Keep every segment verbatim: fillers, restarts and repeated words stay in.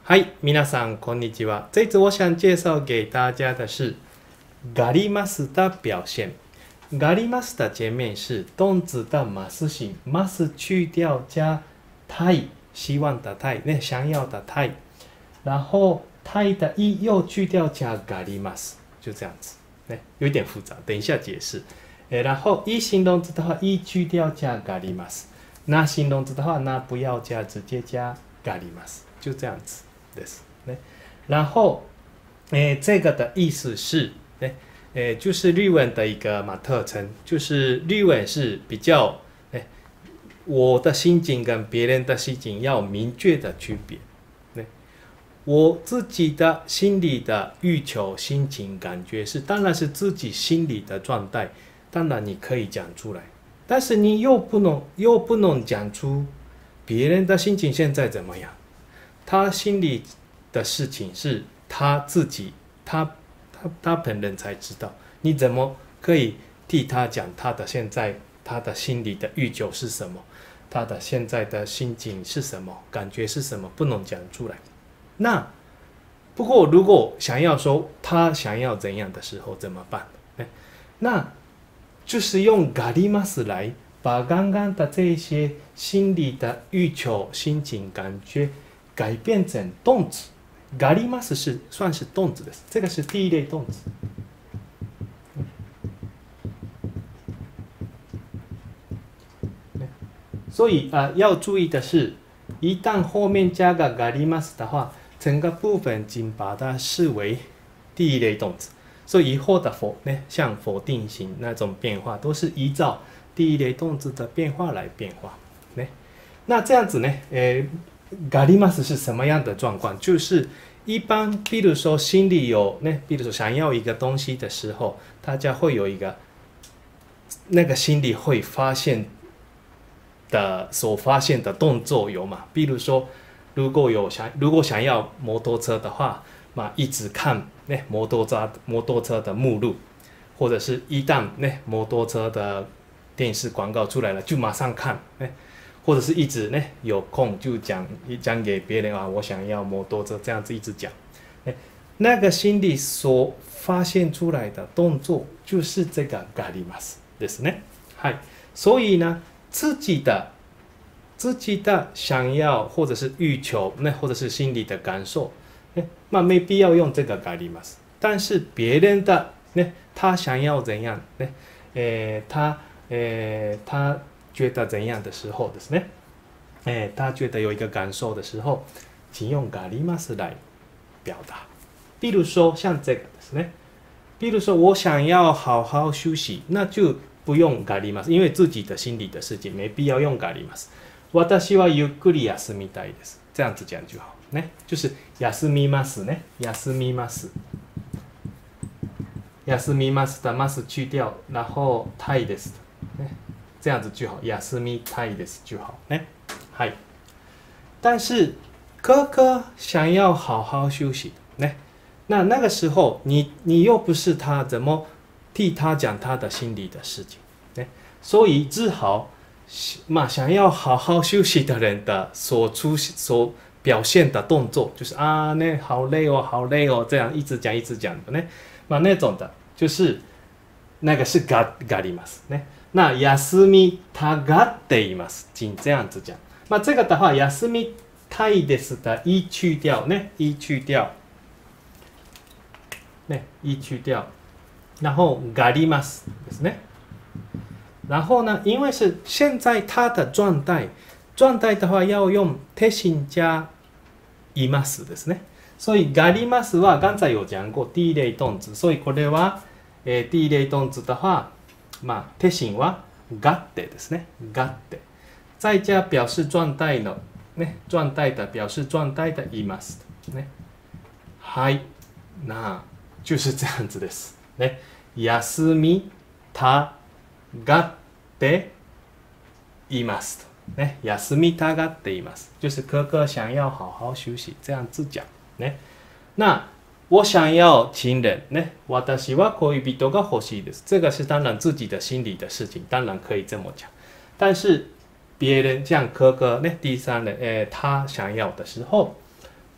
嗨，皆さんこんにちは。这次我想介绍给大家的是ガリマス的表现。ガリマス的前面是动词的マス形，マス去掉加たい，希望的たい，那想要的たい，然后たい的い又去掉加ガリマス，就这样子。有点复杂，等一下解释。然后一形容词的话，一去掉加ガリマス。那形容词的话，那不要加，直接加ガリマス，就这样子。然后，诶，这个的意思是，诶，诶，就是日文的一个嘛特征，就是日文是比较，诶，我的心情跟别人的心情要明确的区别。我自己的心里的欲求、心情、感觉是，当然是自己心里的状态，当然你可以讲出来，但是你又不能又不能讲出别人的心情现在怎么样。他心里的事情是他自己，他他他本人才知道。你怎么可以替他讲他的现在，他的心里的欲求是什么，他的现在的心情是什么，感觉是什么，不能讲出来。那不过如果想要说他想要怎样的时候怎么办？那就是用ガリマス来把刚刚的这些心理的欲求、心情、感觉改变成动词。ガリマス是算是动词的，这个是第一类动词。所以啊、呃，要注意的是，一旦后面加个ガリマス的话，整个部分仅把它视为第一类动词。所以以后的否呢，像否定型那种变化，都是依照第一类动词的变化来变化。呢，那这样子呢，呃。ガリマス是什么样的状况？就是一般，比如说心里有呢，比如说想要一个东西的时候，大家会有一个那个心里会发现的所发现的动作有嘛？比如说，如果有想如果想要摩托车的话，嘛一直看呢摩托车摩托车的目录，或者是一旦呢摩托车的电视广告出来了，就马上看呢。或者是一直呢有空就讲讲给别人啊，我想要摩托车，这样子一直讲，那个心里所发现出来的动作就是这个ガリマスですね。はい。所以呢，自己的自己的想要或者是欲求，那或者是心里的感受，那没必要用这个ガリマス。但是别人的呢，他想要怎样呢？诶，他诶他。觉得怎样的时候ですね，哎，他觉得有一个感受的时候，请用ガリマス来表达。比如说像这个ですね，比如说我想要好好休息，那就不用ガリマス，因为自己的心理的事情没必要用ガリマス。私はゆっくり休みたいです，这样子讲就好。呢，就是休みますね，休みます。休みます的ます去掉，然后たいです。ね。这样子就好，休みたいです就好。ね，はい。但是哥哥想要好好休息，呢，那那个时候你你又不是他，怎么替他讲他的心里的事情？呢，所以只好嘛，想要好好休息的人的所出所表现的动作，就是啊，那好累哦，好累哦，这样一直讲一直讲的呢，嘛那种的，就是那个是ガガリマスね。那休みたがっています，仅这样子讲。那这个的话，休みたいです的一去掉呢，一去掉，呢一去掉，然后ガリマスですね。然后呢，因为是现在他的状态，状态的话要用手心加いますですね。所以ガリマスは刚才有讲过第一类动词，所以これは、えー、第一类動詞的話。まあ、手心はがってですね。がって。再加表示状態の、ね、状態的表示状態的います。ね。はい。那就是这样子です。ね。休みたがっています。ね。休みたがっています。就是哥哥想要好好休息，这样子讲。ね。那我想要情人呢，私は恋人が欲しいです。这个是当然自己的心理的事情，当然可以这么讲。但是别人像哥哥呢，第三人，诶，他想要的时候，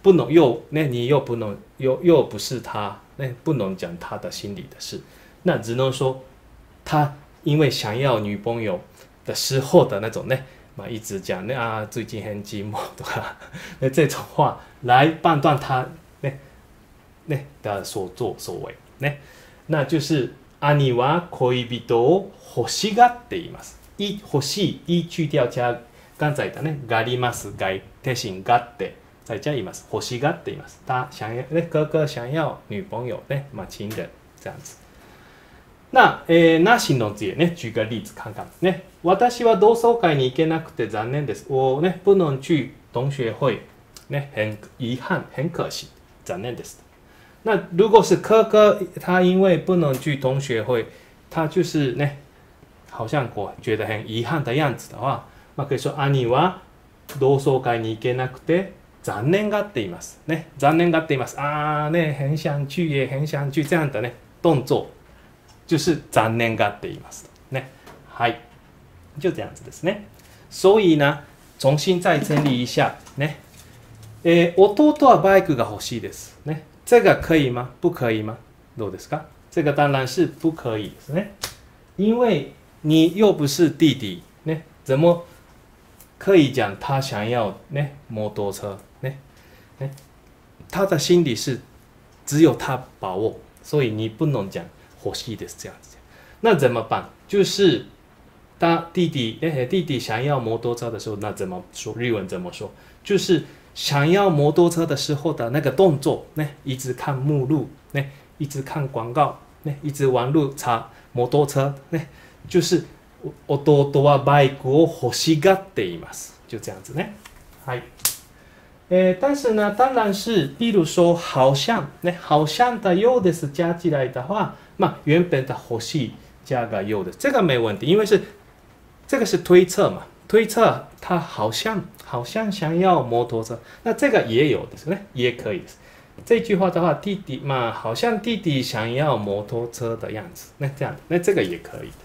不能又那你又不能又又不是他，那不能讲他的心里的事，那只能说他因为想要女朋友的时候的那种呢，嘛一直讲那啊最近很寂寞对吧？那这种话来判断他呢呢的所作所为呢，那就是兄は恋人を欲しがっています。一欲しい一去掉加刚才的呢がりますが手心がって再加います欲しがっています。他想要那哥哥想要女朋友呢嘛情人这样子。那えー、なしの字ね举个例子看看ね。私は同窓会に行けなくて残念です。我呢不能去同学会呢很遗憾很可惜残念です。那如果是哥哥他因为不能去同学会，他就是呢好像我觉得很遗憾的样子的话，那可以说兄は同窓会に行けなくて残念がっていますね。残念がっています。啊，ね很想去也很想去这样的呢动作，就是残念がっていますね。はい、就这样子ですね。所以呢，重新再整理一下ね。えー、弟はバイクが欲しいですね。这个可以吗？不可以吗？どうですか？这个当然是不可以ですね。因为你又不是弟弟，呢，怎么可以讲他想要呢摩托车呢？呢，他的心里是只有他把握，所以你不能讲欲しいです这样子。那怎么办？就是当弟弟哎弟弟想要摩托车的时候，那怎么说？日文怎么说？就是想要摩托车的时候的那个动作，呢，一直看目录，呢，一直看广告，呢，一直网路查摩托车，呢，就是弟はバイクを欲しがっています，就这样子呢。はい。えー、但是呢，当然是，比如说好像，呢，好像的ようです加起来的话，嘛，原本的欲しい加个ようです，这个没问题，因为是这个是推测嘛。推测他好像好像想要摩托车，那这个也有ですね，也可以です。这句话的话，弟弟嘛，好像弟弟想要摩托车的样子，那这样，那这个也可以です。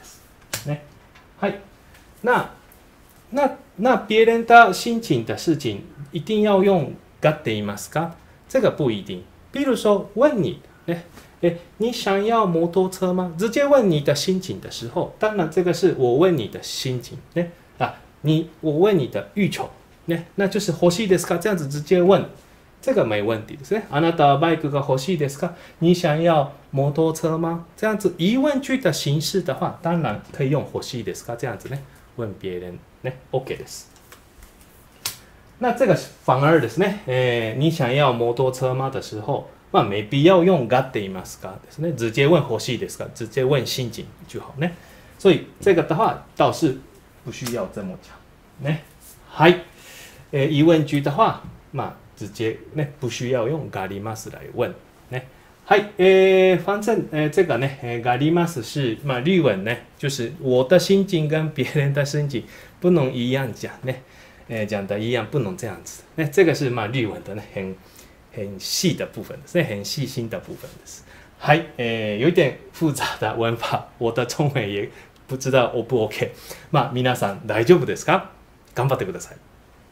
ね、はい。那那那别人的心情的事情，一定要用がっていますか？这个不一定。比如说问你，ね、诶，你想要摩托车吗？直接问你的心情的时候，当然这个是我问你的心情，ね、啊。你我问你的欲求，ね、那就是欲しいですか？这样子直接问，这个没问题ですね。あなたはバイクが欲しいですか？你想要摩托车吗？这样子疑问句的形式的话，当然可以用欲しいですか？这样子呢，问别人呢 ，OK です。那这个反而ですね，えー、你想要摩托车吗的时候，まあ没必要用がっていますかですね，直接问欲しいですか？直接问心情就好呢。所以这个的话倒是不需要这么讲。ね、はい、えー、疑問句的话，まあ直接ね不需要用がります来问。ね、はい、えー、反正呃这个呢，呃がります是嘛日文呢，就是我的心情跟别人的心情不能一样讲呢，呃讲的一样不能这样子。那这个是嘛日文的呢，很很细的部分，是很细心的部分です。はい、えー、有一点复杂的文法，我的中文也不知道 O 不 OK。まあ皆さん大丈夫ですか？頑張ってください。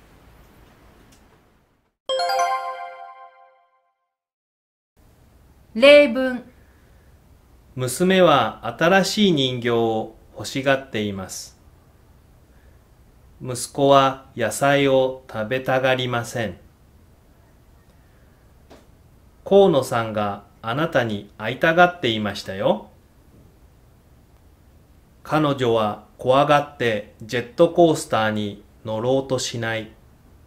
例文。 娘は新しい人形を欲しがっています。息子は野菜を食べたがりません。河野さんがあなたに会いたがっていましたよ。彼女は怖がってジェットコースターに乗ろうとしない。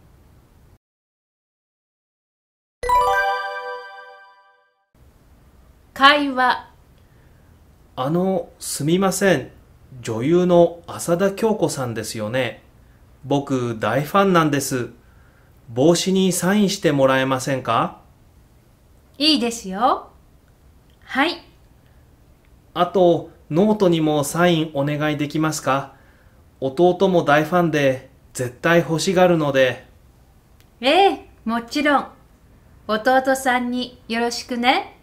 会話。 あの、すみません。女優の浅田京子さんですよね。僕、大ファンなんです。帽子にサインしてもらえませんか？ いいですよ。はい。 あと、ノートにもサインお願いできますか？弟も大ファンで絶対欲しがるので。 ええ、もちろん。弟さんによろしくね。